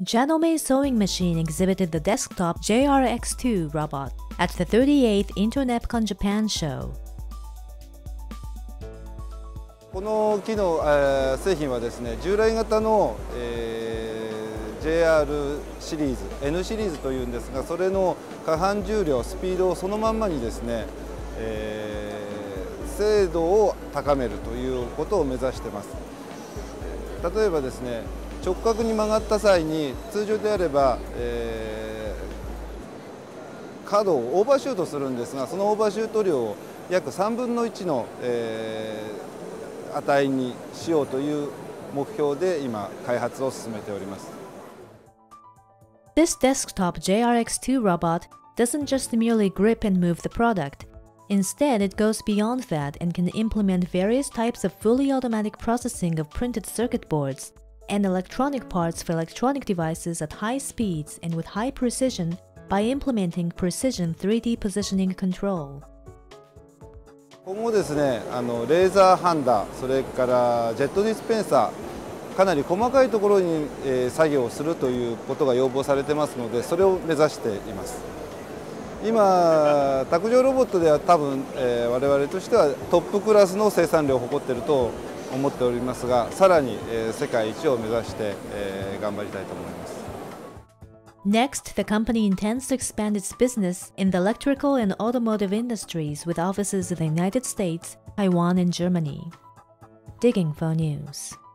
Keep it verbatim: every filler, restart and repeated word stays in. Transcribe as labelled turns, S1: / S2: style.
S1: Janome Sewing Machine exhibited the desktop J R X two robot at the thirty-eighth Internetcon Japan show.
S2: この機能、えー、製品はですね、従来型の、えー、ジェイアール シリーズ N シリーズというんですが、それの過半重量スピードをそのまんまにですね、えー、精度を高めるということを目指しています。例えばですね、直角に曲がった際に通常であれば、えー、角をオーバーシュートするんですが、そのオーバーシュート量を約さんぶんのいちの、えー、値にしようという目標で今開発を進めております。
S1: This desktop J R X two robot doesn't just merely grip and move the product. Instead, it goes beyond that and can implement various types of fully automatic processing of printed circuit boards and electronic parts for electronic devices at high speeds and with high precision by implementing precision three D positioning control.
S2: 今後ですね、あのレーザーハンダー、それからジェットディスペンサー、かなり細かいところに、えー、作業をするということが要望されてますので、それを目指しています。今、卓上ロボットでは多分、えー、我々としてはトップクラスの生産量を誇っていると思っておりますが、さらに、えー、世界一を目指して、えー、頑張りたいと思います。
S1: Next, the company intends to expand its business in the electrical and automotive industries with offices in the United States, Taiwan, and Germany. Digging for News.